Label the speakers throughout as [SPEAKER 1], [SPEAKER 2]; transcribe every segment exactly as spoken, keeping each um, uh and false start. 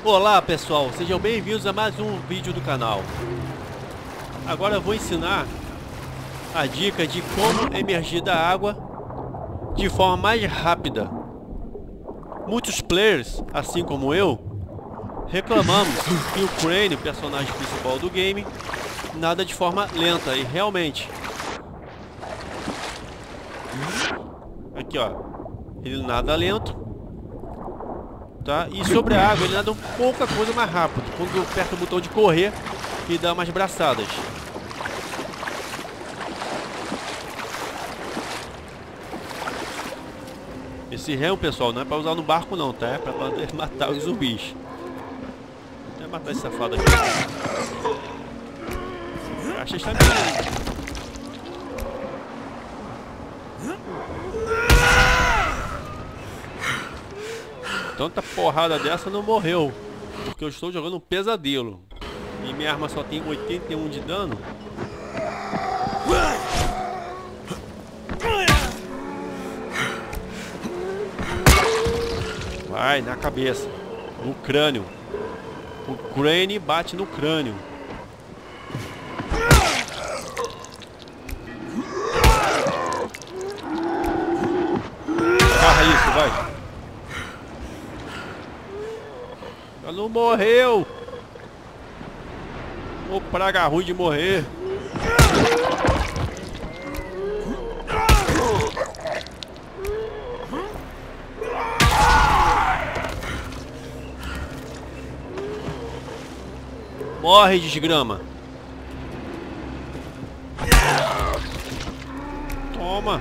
[SPEAKER 1] Olá pessoal, sejam bem-vindos a mais um vídeo do canal. Agora eu vou ensinar a dica de como emergir da água de forma mais rápida. Muitos players, assim como eu, reclamamos que o Crane, o personagem principal do game, nada de forma lenta, e realmente aqui ó, ele nada lento. Tá? E sobre a água ele nada um pouca coisa mais rápido quando aperta o botão de correr e dá umas braçadas. Esse remo, pessoal, não é para usar no barco não, tá? É para poder matar os zumbis. Vou até matar esse safado aqui. Achei que está bem. Tanta porrada dessa não morreu, porque eu estou jogando um pesadelo e minha arma só tem oitenta e um de dano. Vai na cabeça, no crânio. O Crane bate no crânio. Agarra isso, vai. Ela não morreu. Ô praga ruim de morrer. Morre, desgrama. Toma.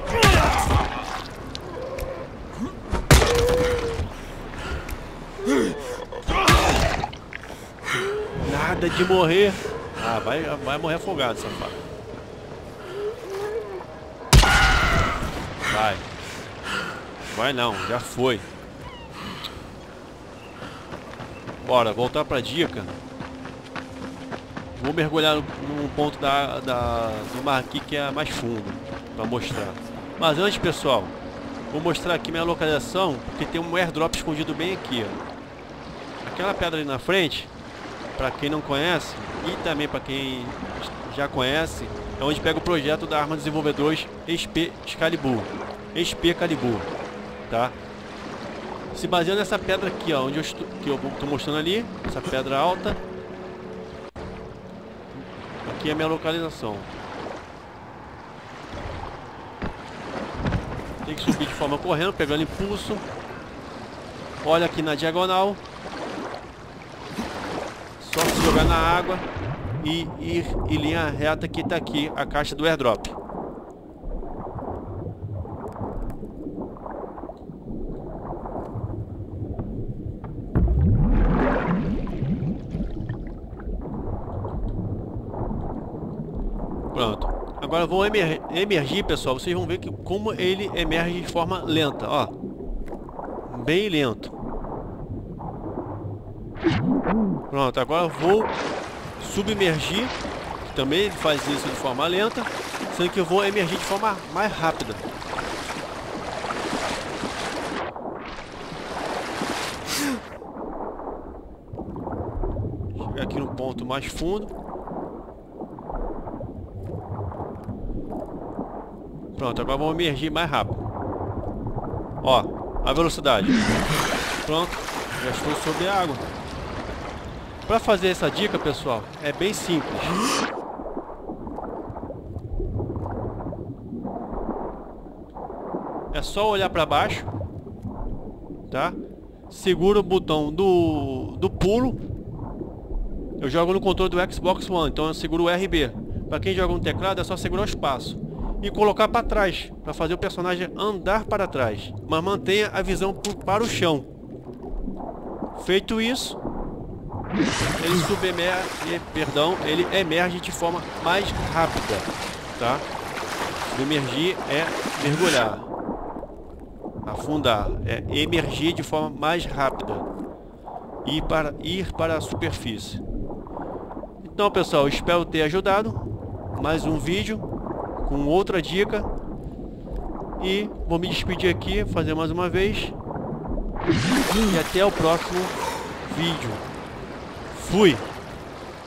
[SPEAKER 1] Nada de morrer. Ah, vai, vai morrer afogado, safado. Vai. Vai não, já foi. Bora, voltar pra dica. Vou mergulhar num ponto da, da, do mar aqui que é mais fundo, pra mostrar. Mas antes, pessoal, vou mostrar aqui minha localização, porque tem um airdrop escondido bem aqui, ó. Aquela pedra ali na frente, para quem não conhece e também para quem já conhece, é onde pega o projeto da arma desenvolvedores X P Excalibur, X P Calibur, tá? Se baseando nessa pedra aqui, ó, onde eu estou, que eu estou mostrando ali, essa pedra alta, aqui é a minha localização. Tem que subir de forma correndo, pegando impulso. Olha aqui na diagonal. Só se jogar na água e ir em linha reta que está aqui a caixa do airdrop. Pronto. Agora eu vou emer emergir, pessoal. Vocês vão ver que como ele emerge de forma lenta, ó. Bem lento. Pronto, agora eu vou submergir, que também ele faz isso de forma lenta, sendo que eu vou emergir de forma mais rápida. Chegar aqui no ponto mais fundo. Pronto, agora vamos emergir mais rápido. Ó, a velocidade. Pronto, já estou sob a água. Para fazer essa dica, pessoal, é bem simples. É só olhar para baixo, tá? Segura o botão do, do pulo. Eu jogo no controle do Xbox One, então eu seguro o R B. Para quem joga no teclado, é só segurar o espaço e colocar para trás, para fazer o personagem andar para trás, mas mantenha a visão para o chão. Feito isso, ele submerge, perdão, ele emerge de forma mais rápida, tá? Submergir é mergulhar, afundar é emergir de forma mais rápida e para ir para a superfície. Então, pessoal, espero ter ajudado. Mais um vídeo com outra dica e vou me despedir aqui, fazer mais uma vez e até o próximo vídeo. Fui!